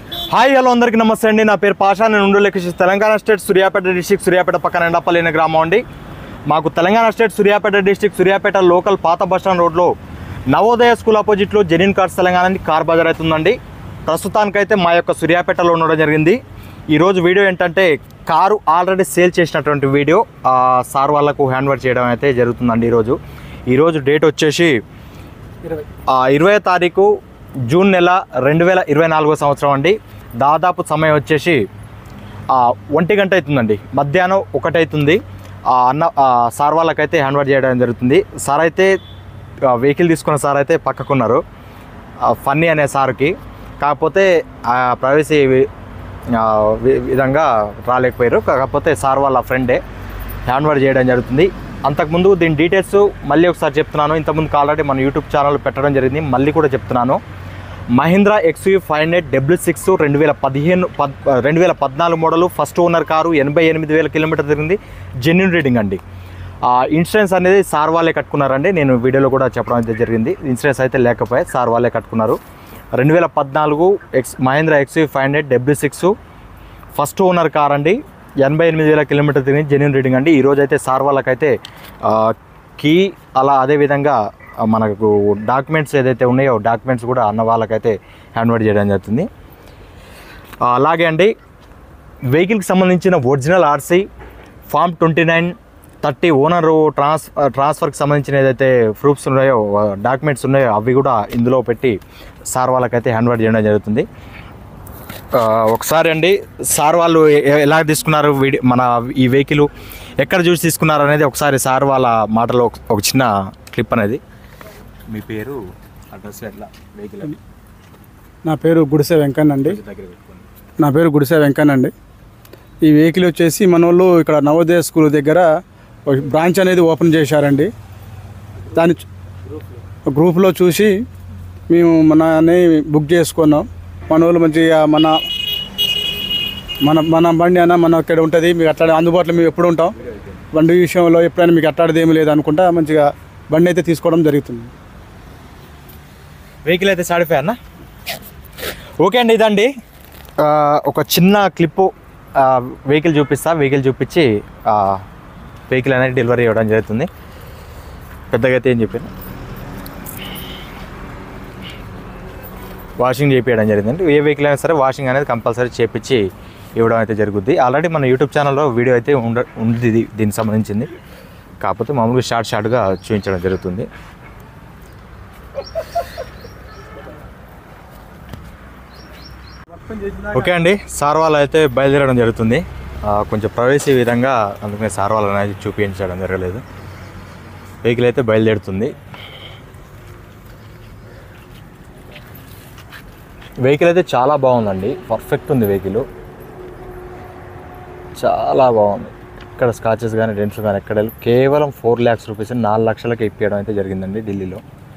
Hi hello అందరికీ నమస్తే అండి. నా పేరు పాషా. నేను ఉండలేక తెలంగాణ స్టేట్ సూర్యాపేట డిస్ట్రిక్ట్, సూర్యాపేట పక్కన ఎండపల్లి అనే గ్రామం అండి. మాకు Telangana state Suryapet district, Suryapet local పాత బస్టాండ్ రోడ్లో నవోదయ స్కూల్ ఆపోజిట్లో genuine cars Telangana car bazaar అవుతుందండి. ప్రస్తుతానికైతే మా యొక్క సూర్యాపేటలో ఉండడం జరిగింది. ఈరోజు వీడియో ఏంటంటే కారు ఆల్రెడీ సేల్ చేసినటువంటి వీడియో సార్ వాళ్ళకు హ్యాండ్ ఓవర్ చేయడం అయితే జరుగుతుందండి. ఈరోజు డేట్ వచ్చేసి 20వ తారీఖు జూన్ నెల 2024 సంవత్సరం అండి. దాదాపు సమయం వచ్చేసి 1 గంట అవుతుందండి. మధ్యాహ్నం 1 అవుతుంది. సార్ వాళ్ళకైతే హ్యాండ్ ఓవర్ చేయడం జరుగుతుంది. సార్ అయితే వెహికల్ తీసుకున్న సార్ అయితే పక్కకున్నారు, ఫన్నీ అనే సార్కి. కాకపోతే ప్రైవసీ విధంగా రాలేకపోయారు. కాకపోతే సార్ వాళ్ళ ఫ్రెండే హ్యాండ్ ఓవర్ చేయడం జరుగుతుంది. అంతకుముందు దీని డీటెయిల్స్ మళ్ళీ ఒకసారి చెప్తున్నాను. ఇంతకుముందు ఆల్రెడీ మన యూట్యూబ్ ఛానల్ పెట్టడం జరిగింది, మళ్ళీ కూడా చెప్తున్నాను. Mahindra XUV 500 W6 2014 model, first owner car, 88,000 kilometre తిరిగింది, జెన్యూన్ రీడింగ్ అండి. ఇన్సూరెన్స్ అనేది సార్ వాళ్ళే కట్టుకున్నారండి. నేను వీడియోలో కూడా చెప్పడం అయితే జరిగింది. ఇన్సూరెన్స్ అయితే లేకపోయా, సార్ వాళ్ళే కట్టుకున్నారు. 2014 Mahindra XUV 500 W6 first owner car అండి. 88,000 కిలోమీటర్ తిరిగి జెన్యూన్ రీడింగ్ అండి. ఈరోజు అయితే సార్ వాళ్ళకైతే కీ అలా అదేవిధంగా మనకు డాక్యుమెంట్స్ ఏదైతే ఉన్నాయో డాక్యుమెంట్స్ కూడా అన్న వాళ్ళకైతే హ్యాండ్ ఓవర్ చేయడం జరుగుతుంది. అలాగే అండి, వెహికల్కి సంబంధించిన ఒరిజినల్ RC, ఫామ్ 2930 ఓనర్ ట్రాన్స్ఫర్కి సంబంధించిన ఏదైతే ప్రూఫ్స్ ఉన్నాయో డాక్యుమెంట్స్ ఉన్నాయో అవి కూడా ఇందులో పెట్టి సార్ వాళ్ళకైతే హ్యాండ్ ఓవర్ చేయడం జరుగుతుంది. ఒకసారి అండి, సార్ వాళ్ళు ఎలా తీసుకున్నారు మన ఈ వెహికల్, ఎక్కడ చూసి తీసుకున్నారు అనేది ఒకసారి సార్ వాళ్ళ మాటలో ఒక చిన్న క్లిప్ అనేది. మీ పేరు, అడ్రస్, ఎట్లా వెహికల్? నా పేరు గుడిసె వెంకన్న అండి. ఈ వెహికల్ వచ్చేసి మన వాళ్ళు ఇక్కడ నవోదయ స్కూల్ దగ్గర బ్రాంచ్ అనేది ఓపెన్ చేశారండి. దాని గ్రూప్లో చూసి మేము మనని బుక్ చేసుకున్నాం. మన వాళ్ళు మంచిగా మన బండి అన్న మన ఇక్కడ ఉంటుంది, మీకు అట్లా అందుబాటులో మేము ఎప్పుడు ఉంటాం. బండి విషయంలో ఎప్పుడైనా మీకు అట్టాడిది ఏమి లేదు అనుకుంటా మంచిగా బండి అయితే తీసుకోవడం జరుగుతుంది. వెహికల్ అయితే సాటిస్ఫై అన్న. ఓకే అండి, ఇదండి ఒక చిన్న క్లిప్పు. వెహికల్ చూపించి వెహికల్ అనేది డెలివరీ ఇవ్వడం జరుగుతుంది. పెద్దగా అయితే ఏం చెప్పాను, వాషింగ్ చేయించడం జరిగిందండి. ఏ వెహికల్ అయినా సరే వాషింగ్ అనేది కంపల్సరీ చేయించి ఇవ్వడం అయితే జరుగుద్ది. ఆల్రెడీ మన యూట్యూబ్ ఛానల్లో వీడియో అయితే ఉంది దీనికి సంబంధించింది. కాకపోతే మామూలుగా షార్ట్గా చూపించడం జరుగుతుంది. ఓకే అండి, సార్ వాళ్ళు అయితే బయలుదేరడం జరుగుతుంది. కొంచెం ప్రైవసీ విధంగా, అందుకనే సార్ వాళ్ళు అనేది చూపించడం జరగలేదు. వెహికల్ అయితే బయలుదేరుతుంది. వెహికల్ అయితే చాలా బాగుందండి, పర్ఫెక్ట్ ఉంది వెహికల్, చాలా బాగుంది. ఇక్కడ స్కాచెస్ కానీ డెంట్స్ కానీ ఎక్కడ కేవలం 4 lakhs రూపీస్ 4 లక్షలకి ఇప్పించడం అయితే జరిగిందండి ఢిల్లీలో.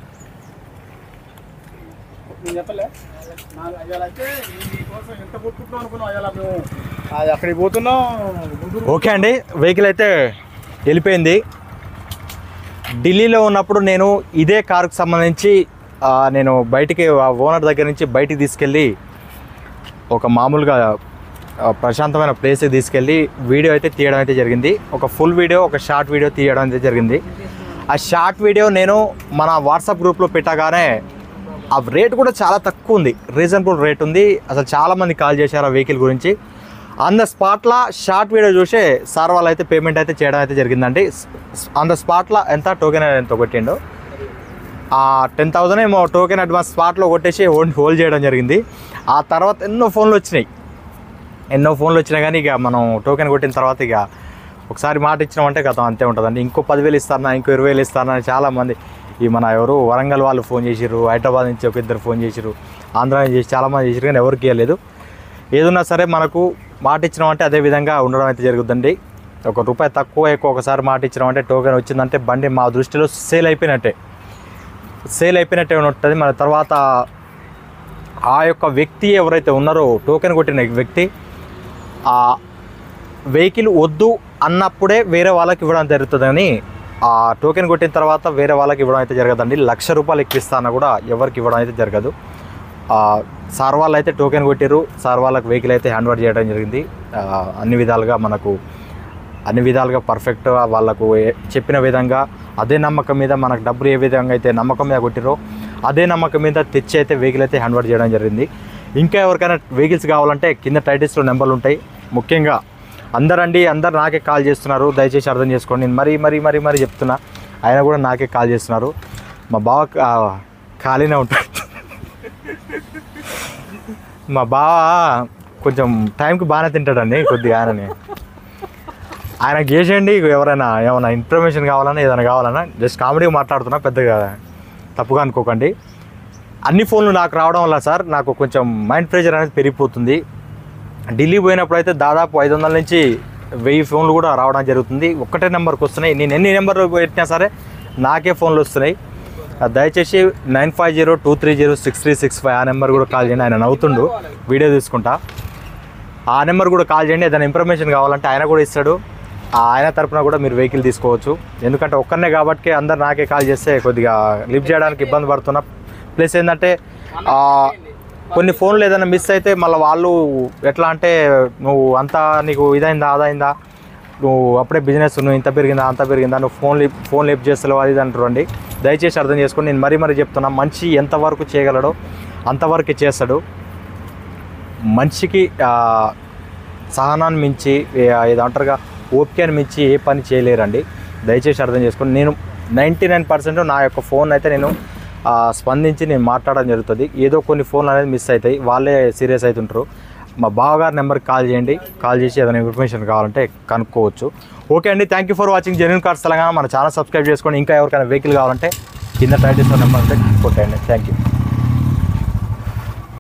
ఓకే అండి, వెహికల్ అయితే వెళ్ళిపోయింది. ఢిల్లీలో ఉన్నప్పుడు నేను ఇదే కారుకు సంబంధించి నేను బయటికి ఓనర్ దగ్గర నుంచి బయటికి తీసుకెళ్ళి ఒక మామూలుగా ప్రశాంతమైన ప్లేస్కి తీసుకెళ్ళి వీడియో అయితే తీయడం అయితే జరిగింది. ఒక ఫుల్ వీడియో, ఒక షార్ట్ వీడియో తీయడం అయితే జరిగింది. ఆ షార్ట్ వీడియో నేను మన వాట్సాప్ గ్రూప్లో పెట్టగానే ఆ రేట్ కూడా చాలా తక్కువ ఉంది, రీజనబుల్ రేట్ ఉంది. అసలు చాలామంది కాల్ చేశారు ఆ వెహికల్ గురించి. ఆన్ ద స్పాట్లో షార్ట్ వీడియో చూసే సార్ వాళ్ళు అయితే పేమెంట్ అయితే చేయడం అయితే జరిగిందండి. ఆన్ ద స్పాట్లో ఎంత టోకెన్ ఎంత కొట్టిండో 10,000 ఏమో టోకెన్ అడ్వాన్స్ స్పాట్లో కొట్టేసి హోల్డ్ చేయడం జరిగింది. ఆ తర్వాత ఎన్నో ఫోన్లు వచ్చినాయి కానీ ఇక మనం టోకెన్ కొట్టిన తర్వాత ఇక ఒకసారి మాట ఇచ్చినామంటే గతం అంతే ఉంటుందండి. ఇంకో 10,000 ఇస్తానా, ఇంకో 20,000 ఇస్తానా అని చాలామంది మన ఎవరు వరంగల్ వాళ్ళు ఫోన్ చేసిర్రు, హైదరాబాద్ నుంచి ఒక 2 ఫోన్ చేసిర్రు, ఆంధ్ర నుంచి చేసి చాలామంది చేసిర్రు, కానీ ఎవరికి ఇవ్వలేదు. ఏదున్నా సరే మనకు మాట ఇచ్చినామంటే అదే విధంగా ఉండడం అయితే జరుగుతుందండి. ₹1 తక్కువ ఎక్కువ ఒకసారి మాట ఇచ్చినామంటే టోకెన్ వచ్చిందంటే బండి మా దృష్టిలో సేల్ అయిపోయినట్టే ఉంటుంది. మన తర్వాత ఆ యొక్క వ్యక్తి ఎవరైతే ఉన్నారో టోకెన్ కొట్టిన వ్యక్తి ఆ వెహికల్ వద్దు అన్నప్పుడే వేరే వాళ్ళకి ఇవ్వడం జరుగుతుందని ఆ టోకెన్ కొట్టిన తర్వాత వేరే వాళ్ళకి ఇవ్వడం అయితే జరగదండి. ₹1,00,000 ఎక్కిస్తానా కూడా ఎవరికి ఇవ్వడం అయితే జరగదు. సార్ వాళ్ళు అయితే టోకెన్ కొట్టారు, సార్ వాళ్ళకి వెహికల్ అయితే హ్యాండ్ ఓవర్ చేయడం జరిగింది. అన్ని విధాలుగా పర్ఫెక్ట్గా వాళ్ళకు చెప్పిన విధంగా అదే నమ్మకం మీద మనకు డబ్బులు ఏ విధంగా అయితే నమ్మకం మీద కొట్టిరో అదే నమ్మకం మీద తెచ్చి అయితే వెహికల్ అయితే హ్యాండ్ ఓవర్ చేయడం జరిగింది. ఇంకా ఎవరికైనా వెహికల్స్ కావాలంటే కింద టైటిల్స్లో నెంబర్లు ఉంటాయి. ముఖ్యంగా అందరు నాకే కాల్ చేస్తున్నారు, దయచేసి అర్థం చేసుకోండి. నేను మరీ చెప్తున్నా, ఆయన కూడా నాకే కాల్ చేస్తున్నారు. మా బావ ఖాళీనే ఉంటాడు. మా బావ కొంచెం టైంకి బాగానే తింటాడండి కొద్దిగా. ఆయనకి చేసేయండి. ఎవరైనా ఏమైనా ఇన్ఫర్మేషన్ కావాలన్నా ఏదైనా కావాలన్నా జస్ట్ కామెడీగా మాట్లాడుతున్నా, పెద్దగా తప్పుగా అనుకోకండి. అన్ని ఫోన్లు నాకు రావడం వల్ల సార్ నాకు కొంచెం మైండ్ ప్రెషర్ అనేది పెరిగిపోతుంది. ఢిల్లీ పోయినప్పుడు అయితే దాదాపు 500 నుంచి 1000 ఫోన్లు కూడా రావడం జరుగుతుంది. ఒక్కటే నెంబర్కి వస్తున్నాయి. నేను ఎన్ని నెంబర్లు పెట్టినా సరే నాకే ఫోన్లు వస్తున్నాయి. దయచేసి 9502306365 ఆ నెంబర్ కూడా కాల్ చేయండి. ఆయన నవ్వుతుండు, వీడియో తీసుకుంటా. ఆ నెంబర్ కూడా కాల్ చేయండి. ఏదైనా ఇన్ఫర్మేషన్ కావాలంటే ఆయన కూడా ఇస్తాడు. ఆయన తరపున కూడా మీరు వెహికల్ తీసుకోవచ్చు. ఎందుకంటే ఒక్కనే కాబట్టి అందరు నాకే కాల్ చేస్తే కొద్దిగా లిఫ్ట్ చేయడానికి ఇబ్బంది పడుతున్నా. ప్లస్ ఏంటంటే కొన్ని ఫోన్లు ఏదైనా మిస్ అయితే మళ్ళీ వాళ్ళు ఎట్లా అంటే నువ్వు అంతా నీకు ఇదైందా అదైందా, నువ్వు అప్పుడే బిజినెస్ నువ్వు ఇంత పెరిగిందా అంత పెరిగిందా, నువ్వు ఫోన్ లిఫ్ట్ చేస్తలేవు అది అంటారండి. దయచేసి అర్థం చేసుకొని నేను మరీ చెప్తున్నా, మనిషి ఎంతవరకు చేయగలడో అంతవరకు చేస్తాడు. మనిషికి సహనాన్ని మించి ఏదంటారుగా ఓపికని మించి ఏ పని చేయలేరండి. దయచేసి అర్థం చేసుకొని నేను 99% నా యొక్క ఫోన్ అయితే నేను స్పందించి నేను మాట్లాడడం జరుగుతుంది. ఏదో కొన్ని ఫోన్లు అనేది మిస్ అవుతాయి, వాళ్ళే సీరియస్ అవుతుంటారు. మా బావగారి నెంబర్కి కాల్ చేయండి. కాల్ చేసి ఏదైనా ఇన్ఫర్మేషన్ కావాలంటే కనుక్కోవచ్చు. ఓకే అండి, thank you for watching genuine cars Telangana. మన ఛానల్ సబ్స్క్రైబ్ చేసుకోండి. ఇంకా ఎవరికైనా వెహికల్ కావాలంటే కింద టైటిల్స్ నెంబర్ ఉంటే కొట్టేయండి. Thank you.